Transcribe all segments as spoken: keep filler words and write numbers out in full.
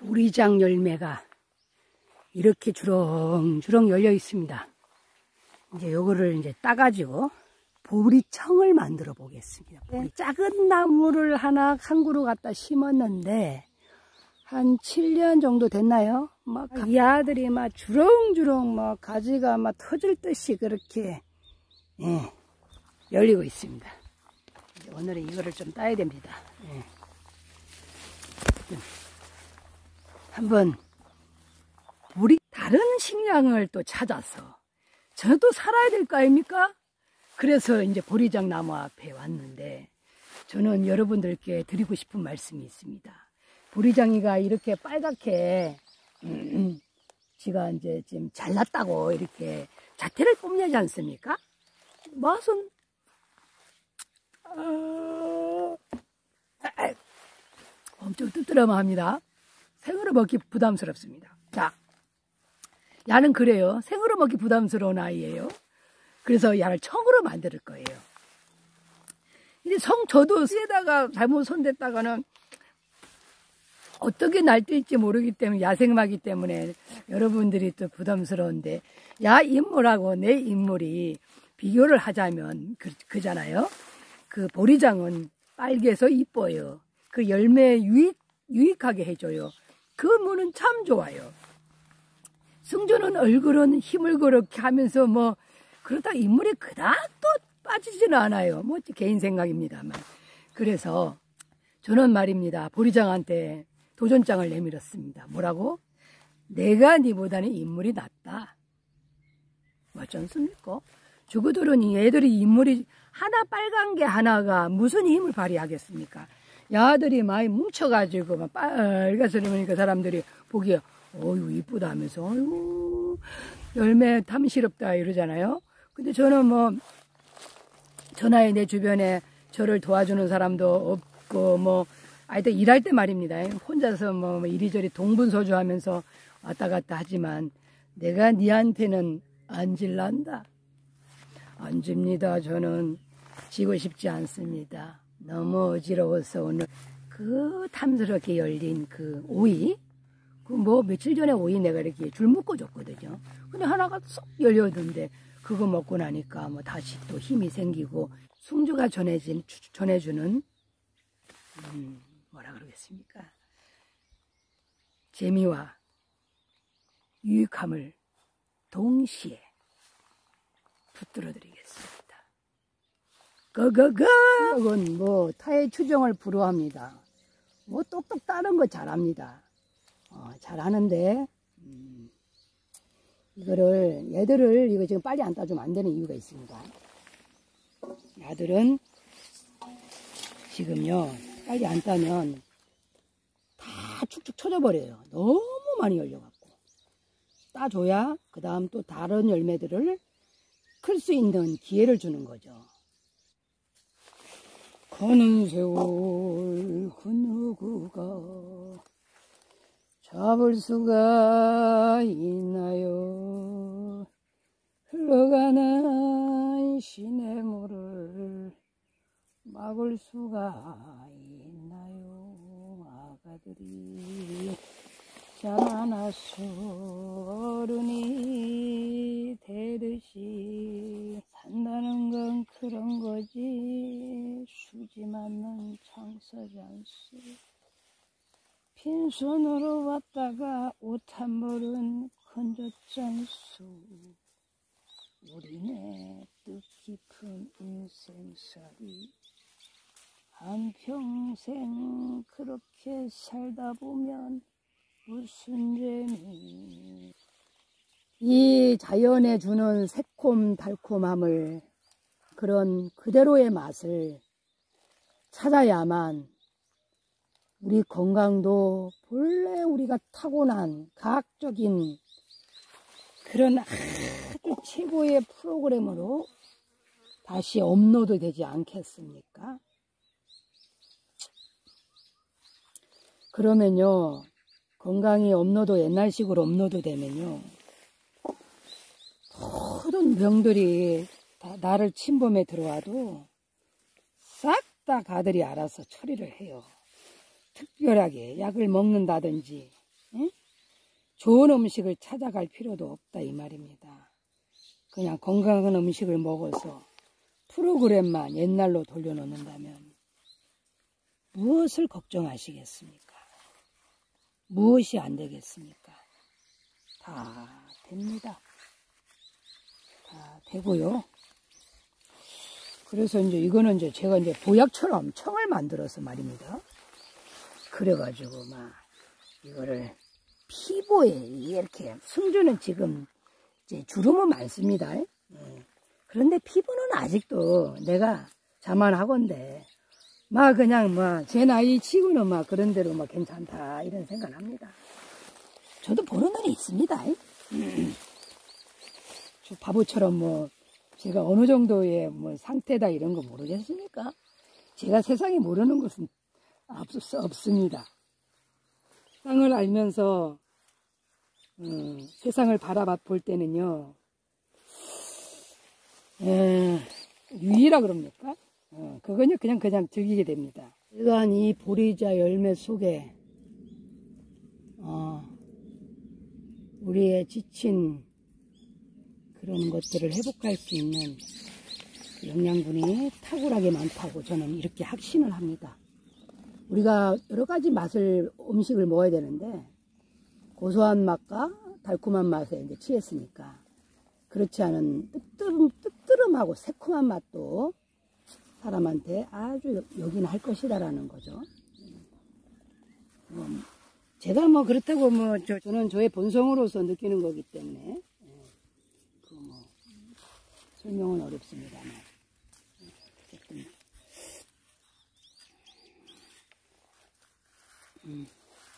보리장 열매가 이렇게 주렁주렁 열려 있습니다. 이제 요거를 이제 따가지고 보리청을 만들어 보겠습니다. 네. 작은 나무를 하나 한 그루 갖다 심었는데 한 칠 년 정도 됐나요? 막 이 아들이 막 주렁주렁 막 가지가 막 터질 듯이 그렇게 예, 열리고 있습니다. 이제 오늘은 이거를 좀 따야 됩니다. 예. 한번 우리 다른 식량을 또 찾아서 저도 살아야 될 거 아닙니까? 그래서 이제 보리장 나무 앞에 왔는데 저는 여러분들께 드리고 싶은 말씀이 있습니다. 보리장이가 이렇게 빨갛게 음, 지가 이제 지금 잘났다고 이렇게 자태를 뽐내지 않습니까? 맛은 어... 엄청 뜨뜨러합니다. 생으로 먹기 부담스럽습니다. 자, 야는 그래요. 생으로 먹기 부담스러운 아이예요. 그래서 야를 청으로 만들 거예요. 근데 성 저도 쓰에다가 잘못 손댔다가는 어떻게 날뛸지 모르기 때문에 야생마기 때문에 여러분들이 또 부담스러운데 야 인물하고 내 인물이 비교를 하자면 그, 그잖아요. 그 보리장은 빨개서 이뻐요. 그 열매 유익, 유익하게 해줘요. 그 무는 참 좋아요. 승조는 얼굴은 힘을 그렇게 하면서 뭐 그러다 인물이 그닥 또 빠지지는 않아요. 뭐 개인 생각입니다만. 그래서 저는 말입니다. 보리장한테 도전장을 내밀었습니다. 뭐라고? 내가 니보다는 인물이 낫다. 맞지 않습니까? 주구들은 얘들이 인물이 하나 빨간 게 하나가 무슨 힘을 발휘하겠습니까? 야들이 많이 뭉쳐가지고 막 빨갛게 그러니까 사람들이 보기에 어유 이쁘다 하면서 어유 열매 탐스럽다 이러잖아요. 근데 저는 뭐 전화에 내 주변에 저를 도와주는 사람도 없고 뭐 하여튼 일할 때 말입니다. 혼자서 뭐 이리저리 동분서주하면서 왔다 갔다 하지만 내가 니한테는 안 질란다. 안 집니다. 저는 지고 싶지 않습니다. 너무 어지러워서 오늘 그 탐스럽게 열린 그 오이 그 뭐 며칠 전에 오이 내가 이렇게 줄 묶어 줬거든요. 근데 하나가 쏙 열렸는데 그거 먹고 나니까 뭐 다시 또 힘이 생기고 승주가 전해진 전해주는 음, 뭐라 그러겠습니까? 재미와 유익함을 동시에 붙들어 드리겠습니다. 거거거! 이건 뭐 타의 추정을 불허합니다. 뭐 똑똑 따른 거 잘합니다. 어, 잘하는데 음, 이거를 얘들을 이거 지금 빨리 안 따주면 안 되는 이유가 있습니다. 야들은 지금요 빨리 안 따면 다 축축 처져 버려요. 너무 많이 열려갖고 따줘야 그 다음 또 다른 열매들을 클 수 있는 기회를 주는 거죠. 가는 세월 그 누구가 잡을 수가 있나요? 흘러가는 시냇물을 막을 수가 있나요? 아가들이 자라나서 어른이 되듯이 산다는 건 그런 거지 수지 맞는 장사잔수 빈손으로 왔다가 옷 한 벌은 건졌잖수 우리네 뜻깊은 인생살이 한평생 그렇게 살다 보면 무슨 재미. 이 자연에 주는 새콤 달콤함을 그런 그대로의 맛을 찾아야만 우리 건강도 본래 우리가 타고난 과학적인 그런 아주 최고의 프로그램으로 다시 업로드 되지 않겠습니까? 그러면요 건강이 업로드 옛날식으로 업로드 되면요 모든 병들이 다 나를 침범해 들어와도 싹 다 가들이 알아서 처리를 해요. 특별하게 약을 먹는다든지 응? 좋은 음식을 찾아갈 필요도 없다 이 말입니다. 그냥 건강한 음식을 먹어서 프로그램만 옛날로 돌려놓는다면 무엇을 걱정하시겠습니까? 무엇이 안 되겠습니까? 다 됩니다. 다 되고요. 그래서 이제 이거는 이제 제가 이제 보약처럼 청을 만들어서 말입니다. 그래가지고 막 이거를 피부에 이렇게 승주는 지금 이제 주름은 많습니다. 예. 그런데 피부는 아직도 내가 자만하건대 막 그냥 막 제 나이 치고는 막 그런 대로 막 괜찮다 이런 생각합니다. 저도 보는 눈이 있습니다. 저 바보처럼 뭐 제가 어느 정도의 뭐 상태다 이런 거 모르겠습니까? 제가 세상에 모르는 것은 없, 없습니다. 세상을 알면서 음, 세상을 바라볼 때는요, 에, 유의라 그럽니까? 어, 그거는 그냥 그냥 즐기게 됩니다. 일간 이 보리자 열매 속에 어, 우리의 지친 그런 것들을 회복할 수 있는 영양분이 탁월하게 많다고 저는 이렇게 확신을 합니다. 우리가 여러 가지 맛을 음식을 먹어야 되는데 고소한 맛과 달콤한 맛에 이제 취했으니까 그렇지 않은 뜨뜨름, 뜨뜨름하고 새콤한 맛도 사람한테 아주 요긴할 것이다라는 거죠. 뭐 제가 뭐 그렇다고 뭐 저, 저는 저의 본성으로서 느끼는 거기 때문에 그 뭐 설명은 어렵습니다만 어쨌든 음.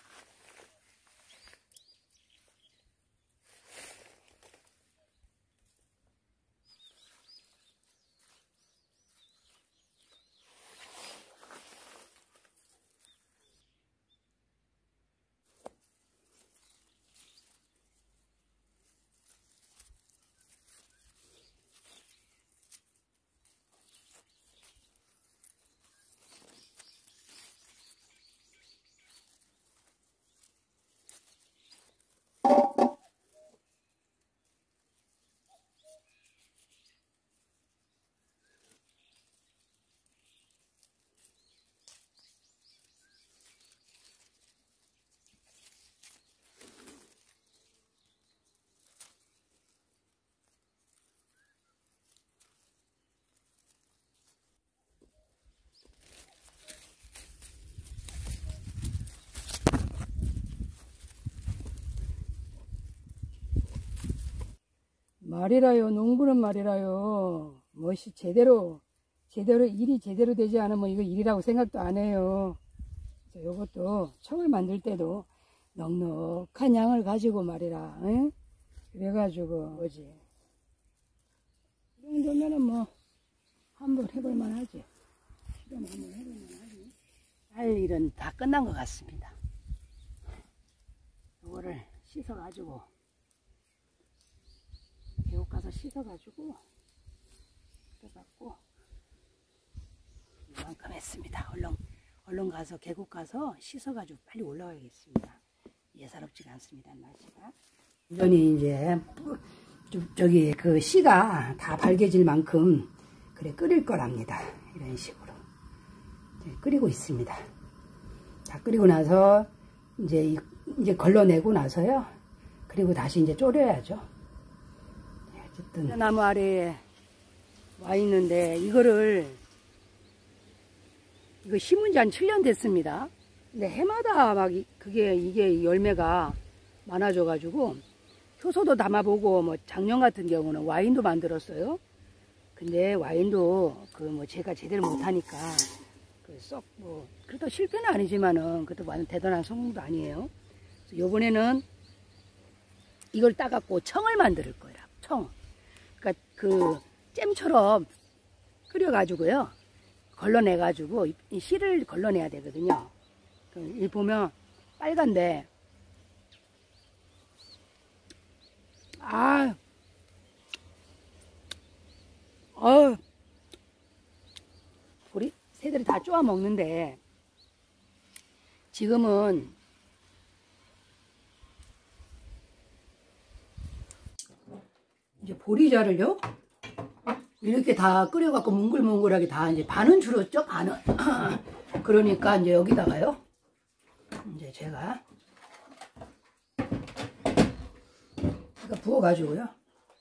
말이라요, 농부는 말이라요, 무엇이 제대로, 제대로, 일이 제대로 되지 않으면 이거 일이라고 생각도 안 해요. 그래서 요것도 청을 만들 때도 넉넉한 양을 가지고 말이라, 응? 그래가지고, 뭐지. 이 정도면은 뭐, 한번 해볼만 하지. 실험 한번 해볼만 하지. 할 일은 다 끝난 것 같습니다. 요거를 씻어가지고, 계곡 가서 씻어가지고 그래갖고 이만큼 했습니다. 얼른 얼른 가서 계곡 가서 씻어가지고 빨리 올라가야겠습니다. 예사롭지가 않습니다. 날씨가 완전히 이제 저기 그 씨가 다 밝아질 만큼 그래 끓일 거랍니다. 이런 식으로 끓이고 있습니다. 다 끓이고 나서 이제 이제 걸러내고 나서요. 그리고 다시 이제 졸여야죠. 어쨌든 나무 아래에 와 있는데 이거를 이거 심은 지 한 칠 년 됐습니다. 근데 해마다 막 그게 이게 열매가 많아져 가지고 효소도 담아보고 뭐 작년 같은 경우는 와인도 만들었어요. 근데 와인도 그 뭐 제가 제대로 못하니까 그 썩 뭐 그렇다고 실패는 아니지만은 그것도 완전 대단한 성공도 아니에요. 그래서 요번에는 이걸 따갖고 청을 만들 거예요. 청. 그러니까 그 잼처럼 끓여가지고요. 걸러내가지고 이 씨를 걸러내야 되거든요. 이 보면 빨간데 아, 어, 우리 새들이 다 쪼아 먹는데 지금은 이제 보리자를요 이렇게 다 끓여갖고 뭉글뭉글하게 다 이제 반은 줄었죠, 반은. 그러니까 이제 여기다가요 이제 제가 이거 부어가지고요.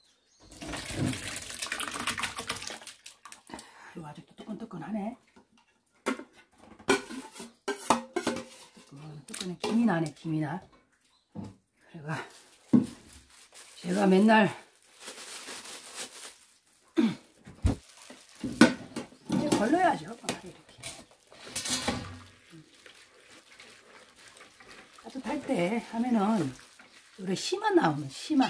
이거 아직도 뜨끈뜨끈하네. 뜨끈뜨끈해. 김이 나네, 김이 나. 제가 제가 맨날 이제 걸러야죠. 이렇게 따뜻할 때 하면은 우리 씨만 나오면 씨만.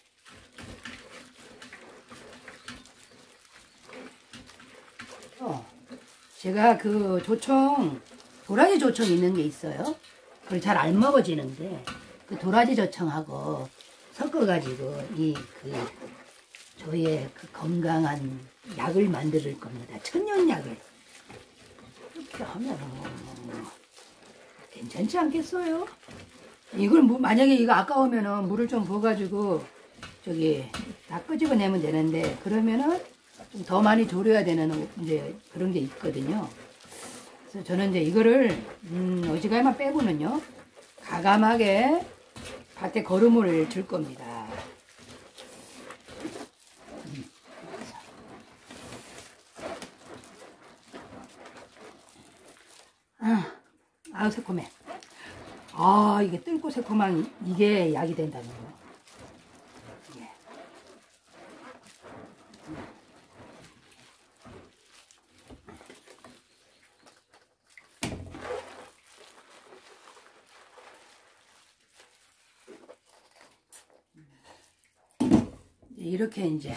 어, 제가 그 조청 도라지 조청 있는 게 있어요. 그걸 잘 안 먹어지는데 그 도라지 조청하고 섞어가지고 이 그 저의 그 건강한 약을 만들 겁니다. 천연약을 이렇게 하면 괜찮지 않겠어요? 이걸 뭐 만약에 이거 아까우면은 물을 좀 부어가지고 저기 다 끄집어내면 되는데 그러면은 좀 더 많이 졸여야 되는 이제 그런 게 있거든요. 그래서 저는 이제 이거를 음, 어지간하면 빼고는요 가감하게 밭에 거름을 줄 겁니다. 음. 아, 아우 새콤해. 아 이게 뜰고 새콤한 이게 약이 된다는 거. 예. 이렇게 이제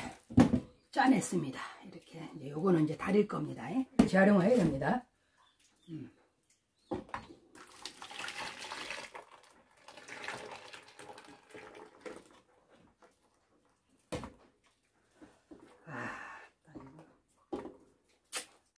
짜냈습니다. 이렇게 이제 요거는 이제 다릴 겁니다. 재활용을 해야 됩니다. 음.